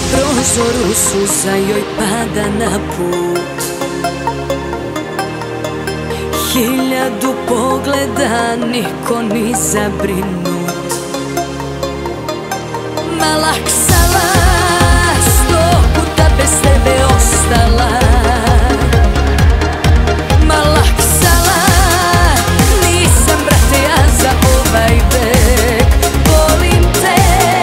prozoru suza joj pada na put. Hiljadu pogleda, niko ni zabrinut. Malaksala, 100 puta bez tebe ostala. Malaksala, nisam brate ja za ovaj vek. Volim te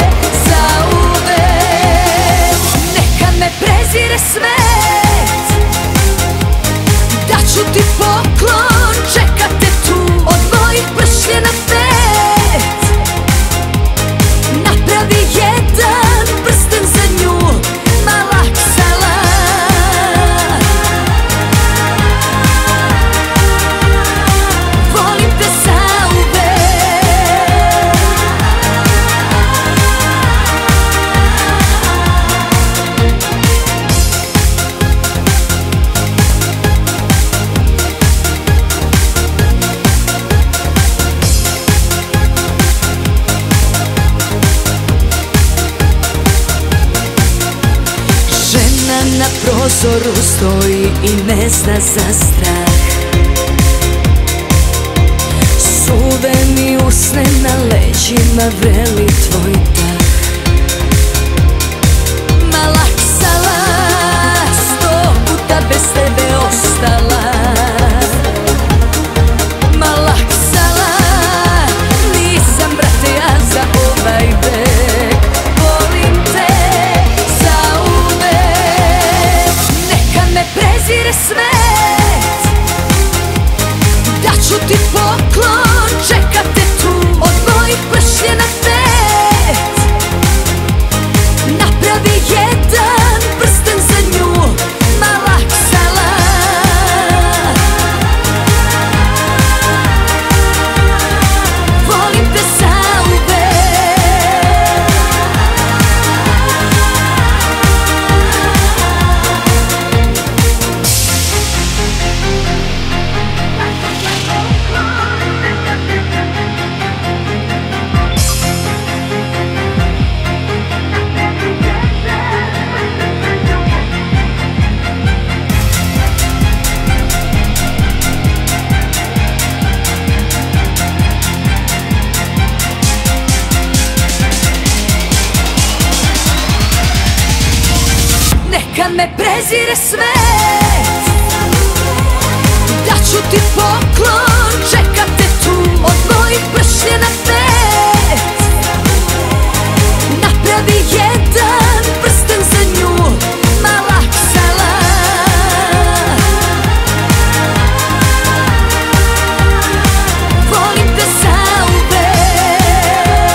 zauvek. Neka me prezire svet, daću ti poklon, čeka te tu od mojih pršljena 5. Napravi jedan prsten za nju, Malaksala. Volim te zauvek. Žena na prozoru stoji i ne zna za strah. Suve mi usne, na leđima vreli tvoj dah. Malaksala, 100 puta bez tebe ostala. Malaksala, nisam brate ja za ovaj vek. Volim te zauvek. Neka me prezire svet, daću ti poklon, čeka te tu od mojih pršljena 5. Napravi jedan prsten za nju, Malaksala. Volim te zauvek. Neka me prezire svet, daću ti poklon, čeka te tu od mojih pršljena 5. Napravi jedan prsten za nju, Malaksala. Volim te zauvek.